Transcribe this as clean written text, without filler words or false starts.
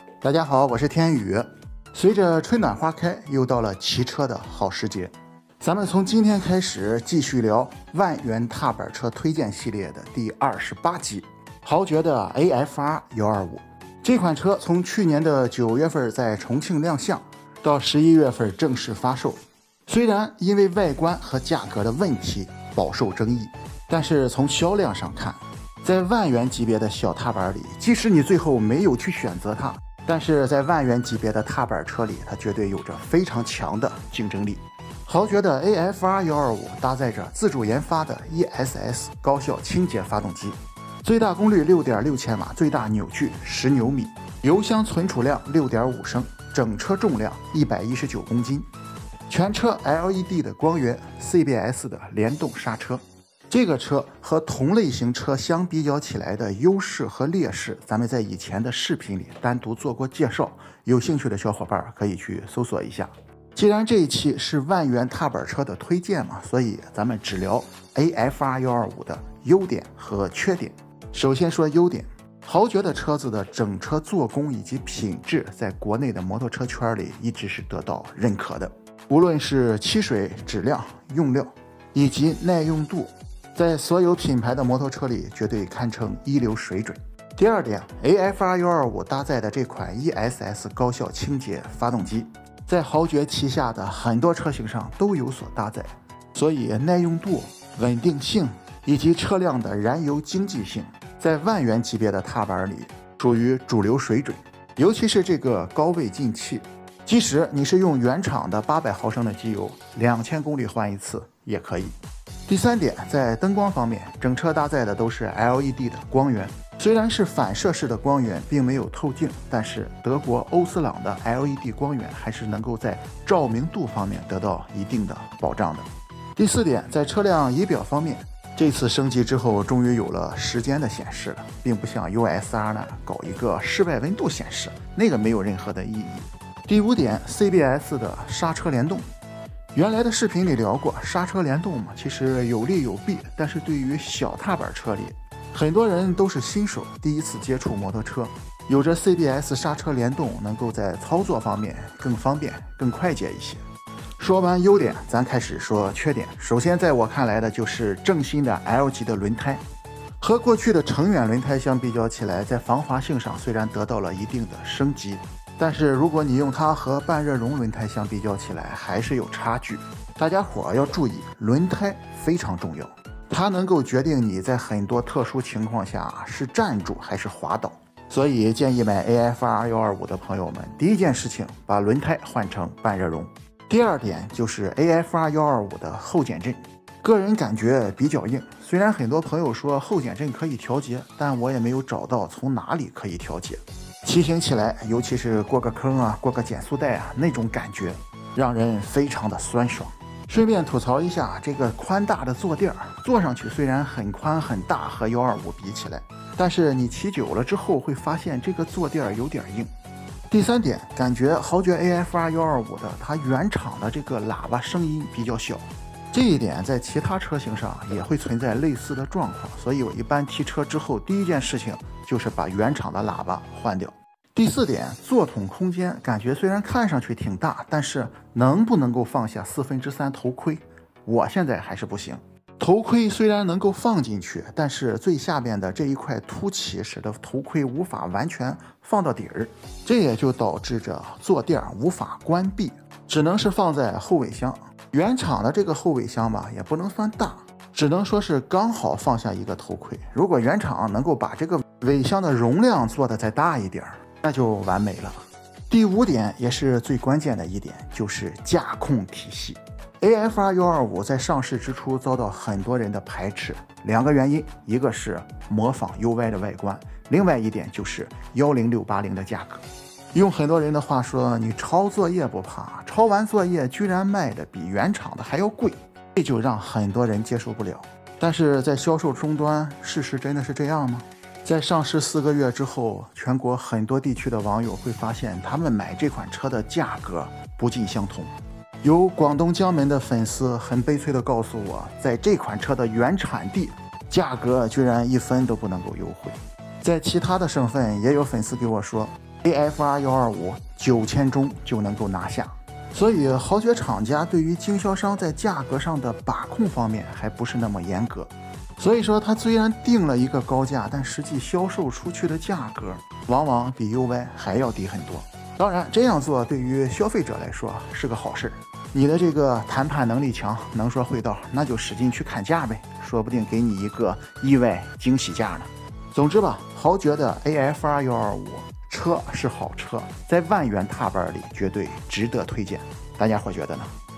大家好，我是天宇。随着春暖花开，又到了骑车的好时节。咱们从今天开始继续聊万元踏板车推荐系列的第28集，豪爵的 AFR 125。这款车从去年的9月份在重庆亮相，到11月份正式发售。虽然因为外观和价格的问题饱受争议，但是从销量上看，在万元级别的小踏板里，即使你最后没有去选择它，但是在万元级别的踏板车里，它绝对有着非常强的竞争力。豪爵的 AFR 125搭载着自主研发的 ESS 高效清洁发动机，最大功率6.6千瓦，最大扭矩10牛米，油箱存储量6.5升，整车重量119公斤，全车 LED 的光源， CBS 的联动刹车。这个车和同类型车相比较起来的优势和劣势，咱们在以前的视频里单独做过介绍，有兴趣的小伙伴可以去搜索一下。既然这一期是万元踏板车的推荐嘛，所以咱们只聊 AFR 125的优点和缺点。首先说优点，豪爵的车子的整车做工以及品质在国内的摩托车圈里一直是得到认可的，无论是漆水质量、用料以及耐用度，在所有品牌的摩托车里绝对堪称一流水准。第二点， AFR 125搭载的这款 ESS 高效清洁发动机，在豪爵旗下的很多车型上都有所搭载，所以耐用度、稳定性以及车辆的燃油经济性，在万元级别的踏板里属于主流水准。尤其是这个高位进气，即使你是用原厂的800毫升的机油，2000公里换一次也可以。第三点，在灯光方面，整车搭载的都是 LED 的光源，虽然是反射式的光源，并没有透镜，但是德国欧司朗的 LED 光源还是能够在照明度方面得到一定的保障的。第四点，在车辆仪表方面，这次升级之后终于有了时间的显示了，并不像 USR 呢搞一个室外温度显示，那个没有任何的意义。第五点， CBS 的刹车联动。原来的视频里聊过，刹车联动嘛，其实有利有弊，但是对于小踏板车里，很多人都是新手，第一次接触摩托车，有着 CBS 刹车联动，能够在操作方面更方便、更快捷一些。说完优点，咱开始说缺点。首先在我看来的就是正新的 L 级的轮胎，和过去的成远轮胎相比较起来，在防滑性上虽然得到了一定的升级，但是如果你用它和半热熔轮胎相比较起来，还是有差距。大家伙要注意，轮胎非常重要，它能够决定你在很多特殊情况下是站住还是滑倒。所以建议买 AFR 125的朋友们，第一件事情把轮胎换成半热熔。第二点就是 AFR 125的后减震，个人感觉比较硬。虽然很多朋友说后减震可以调节，但我也没有找到从哪里可以调节。骑行起来，尤其是过个坑啊，过个减速带啊，那种感觉让人非常的酸爽。顺便吐槽一下，这个宽大的坐垫坐上去虽然很宽很大，和125比起来，但是你骑久了之后会发现这个坐垫有点硬。第三点，感觉豪爵 AFR 125的它原厂的这个喇叭声音比较小，这一点在其他车型上也会存在类似的状况，所以我一般提车之后第一件事情就是把原厂的喇叭换掉。第四点，座筒空间感觉虽然看上去挺大，但是能不能够放下3/4头盔，我现在还是不行。头盔虽然能够放进去，但是最下边的这一块凸起使得头盔无法完全放到底儿，这也就导致着坐垫无法关闭，只能是放在后尾箱。原厂的这个后尾箱吧，也不能算大，只能说是刚好放下一个头盔。如果原厂能够把这个尾箱的容量做得再大一点，那就完美了。第五点也是最关键的一点，就是驾控体系。AFR 125在上市之初遭到很多人的排斥，两个原因，一个是模仿 UY 的外观，另外一点就是10680的价格。用很多人的话说，你抄作业不怕，抄完作业居然卖的比原厂的还要贵，这就让很多人接受不了。但是在销售终端，事实真的是这样吗？在上市4个月之后，全国很多地区的网友会发现，他们买这款车的价格不尽相同。有广东江门的粉丝很悲催地告诉我，在这款车的原产地，价格居然1分都不能够优惠。在其他的省份也有粉丝给我说， AFR 125 9000中就能够拿下。所以豪爵厂家对于经销商在价格上的把控方面还不是那么严格。所以说，它虽然定了一个高价，但实际销售出去的价格往往比 UY 还要低很多。当然，这样做对于消费者来说是个好事。你的这个谈判能力强，能说会道，那就使劲去砍价呗，说不定给你一个意外惊喜价呢。总之吧，豪爵的 AFR 125车是好车，在万元踏板里绝对值得推荐。大家伙觉得呢？